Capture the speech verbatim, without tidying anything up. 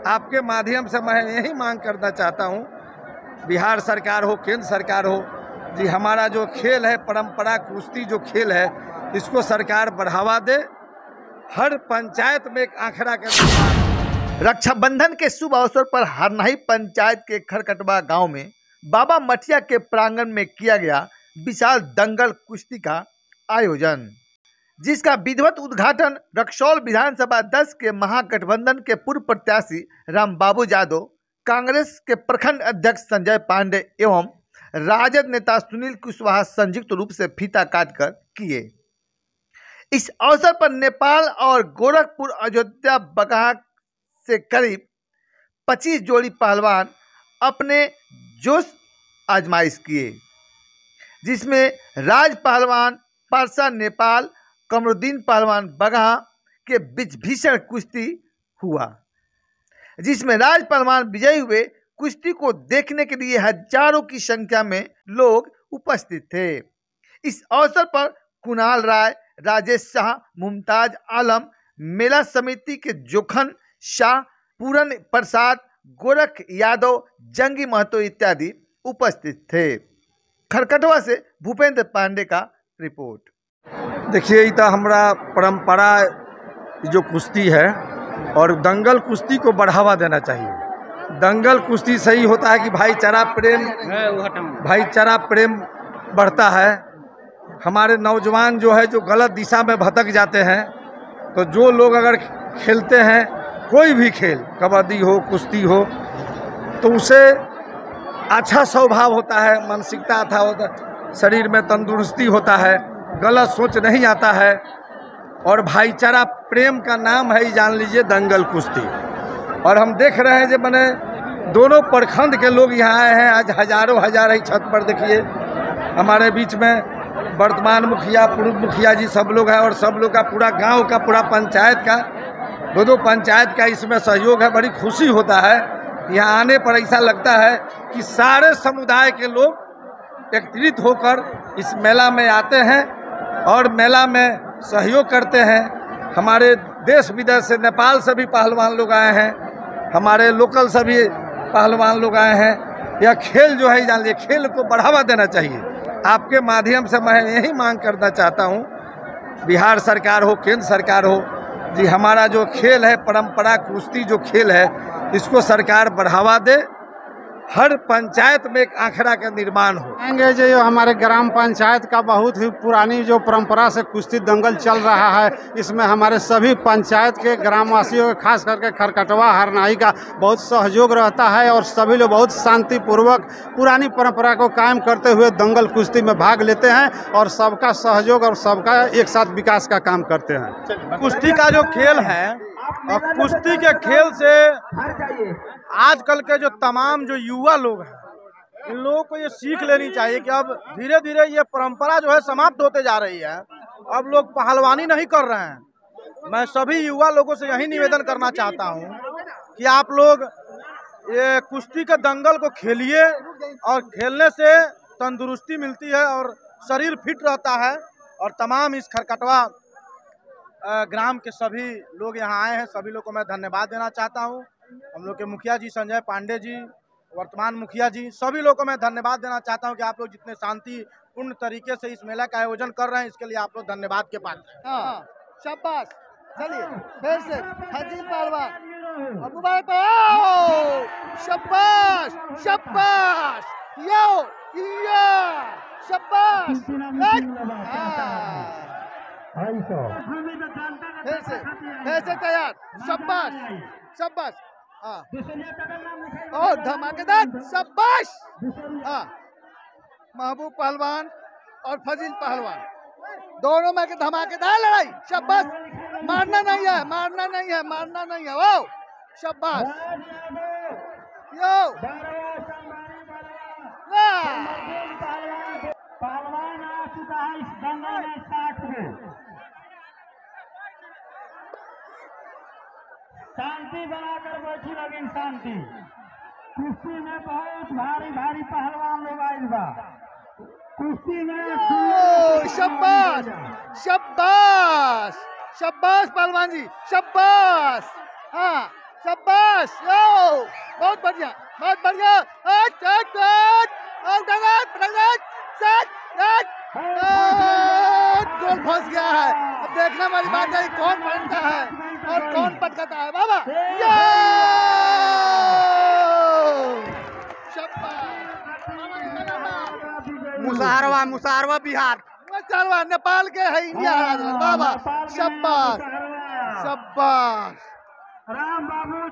आपके माध्यम से मैं यही मांग करना चाहता हूँ, बिहार सरकार हो, केंद्र सरकार हो जी, हमारा जो खेल है, परंपरा कुश्ती जो खेल है, इसको सरकार बढ़ावा दे। हर पंचायत में एक आखड़ा कर। रक्षाबंधन के शुभ अवसर पर हरनाही पंचायत के खरकटवा गांव में बाबा मठिया के प्रांगण में किया गया विशाल दंगल कुश्ती का आयोजन, जिसका विधिवत उद्घाटन रक्सौल विधानसभा दस के महागठबंधन के पूर्व प्रत्याशी रामबाबू यादव, कांग्रेस के प्रखंड अध्यक्ष संजय पांडे एवं राजद नेता सुनील कुशवाहा संयुक्त रूप से फीता काटकर किए। इस अवसर पर नेपाल और गोरखपुर अयोध्या बगहा से करीब पच्चीस जोड़ी पहलवान अपने जोश आजमाइश किए, जिसमें राज पहलवान पारसा नेपाल, कमरुद्दीन पहलवान बगहा के बीच भीषण कुश्ती हुआ, जिसमें राज पहलवान विजयी हुए। कुश्ती को देखने के लिए हजारों की संख्या में लोग उपस्थित थे। इस अवसर पर कुणाल राय, राजेश शाह, मुमताज आलम, मेला समिति के जोखन शाह, पूरन प्रसाद, गोरख यादव, जंगी महतो इत्यादि उपस्थित थे। खरकटवा से भूपेंद्र पांडे का रिपोर्ट। देखिए, ये तो हमारा परंपरा जो कुश्ती है और दंगल कुश्ती को बढ़ावा देना चाहिए। दंगल कुश्ती सही होता है कि भाईचारा प्रेम भाईचारा प्रेम बढ़ता है। हमारे नौजवान जो है जो गलत दिशा में भटक जाते हैं, तो जो लोग अगर खेलते हैं कोई भी खेल, कबड्डी हो, कुश्ती हो, तो उसे अच्छा स्वभाव होता है, मानसिकता अच्छा होता है, शरीर में तंदुरुस्ती होता है, गलत सोच नहीं आता है। और भाईचारा प्रेम का नाम है, जान लीजिए, दंगल कुश्ती। और हम देख रहे हैं जो मैंने दोनों प्रखंड के लोग यहाँ आए हैं। आज हजारों हजार ही छत पर देखिए, हमारे बीच में वर्तमान मुखिया, पूर्व मुखिया जी सब लोग हैं, और सब लोग का पूरा गांव का, पूरा पंचायत का, दो दो पंचायत का इसमें सहयोग है। बड़ी खुशी होता है यहाँ आने पर। ऐसा लगता है कि सारे समुदाय के लोग एकत्रित होकर इस मेला में आते हैं और मेला में सहयोग करते हैं। हमारे देश विदेश से, नेपाल से भी पहलवान लोग आए हैं, हमारे लोकल से भी पहलवान लोग आए हैं। यह खेल जो है, जान लीजिए, खेल को बढ़ावा देना चाहिए। आपके माध्यम से मैं यही मांग करना चाहता हूँ, बिहार सरकार हो, केंद्र सरकार हो जी, हमारा जो खेल है, परंपरा कुश्ती जो खेल है, इसको सरकार बढ़ावा दे। हर पंचायत में एक आखड़ा का निर्माण हो। आएंगे जो हमारे ग्राम पंचायत का बहुत ही पुरानी जो परंपरा से कुश्ती दंगल चल रहा है, इसमें हमारे सभी पंचायत के ग्रामवासियों, खास करके खरकटवा हरनाही का बहुत सहयोग रहता है और सभी लोग बहुत शांतिपूर्वक पुरानी परंपरा को कायम करते हुए दंगल कुश्ती में भाग लेते हैं और सबका सहयोग और सबका एक साथ विकास का काम करते हैं। कुश्ती का जो खेल है और कुश्ती के खेल से आजकल के जो तमाम जो युवा लोग हैं, इन लोगों को ये सीख लेनी चाहिए कि अब धीरे धीरे ये परंपरा जो है समाप्त होते जा रही है। अब लोग पहलवानी नहीं कर रहे हैं। मैं सभी युवा लोगों से यही निवेदन करना चाहता हूँ कि आप लोग ये कुश्ती के दंगल को खेलिए, और खेलने से तंदुरुस्ती मिलती है और शरीर फिट रहता है। और तमाम इस खरकटवा ग्राम के सभी लोग यहाँ आए हैं, सभी लोग को मैं धन्यवाद देना चाहता हूँ। हम लोग के मुखिया जी संजय पांडे जी, वर्तमान मुखिया जी, सभी लोग को मैं धन्यवाद देना चाहता हूँ कि आप लोग जितने शांतिपूर्ण तरीके से इस मेला का आयोजन कर रहे हैं, इसके लिए आप लोग धन्यवाद के पात्र हैं। हाँ, शाबाश। चलिए फिर से फजील पहलवान और मोबाइल पे आओ। शाबाश, शाबाश, यो या शाबाश। फिर से फिर से तैयार। शाबाश, शाबाश। हाँ, और धमाकेदार। शाबाश। हाँ, महबूब पहलवान और फजील पहलवान दोनों में धमाकेदार लड़ाई। शाबाश। मारना नहीं है, मारना नहीं है, मारना नहीं है। वाह, शाबाश। यो पहलवान आ चुका है इस दंगल में साठ में। शांति बनाकर बैठी लगी शांति। कुश्ती में बहुत भारी भारी पहलवान लोग आए बा। कुश्ती में शाबाश, शाबाश, शाबाश पहलवान जी, शाबाश। हाँ, शाबाश यो बहुत बढ़िया बहुत बढ़िया आठ आठ आठ आउट आउट आउट सेट आठ गोल फंस गया है। अब देखने वाली बात है कौन पकड़ता है और कौन पटकाता है बाबा यो शाबाश मुसहरवा मुसहरवा बिहार मुसहरवा नेपाल के है इंडिया हरा दिलक बाबा शाबाश शाबाश राम बाबू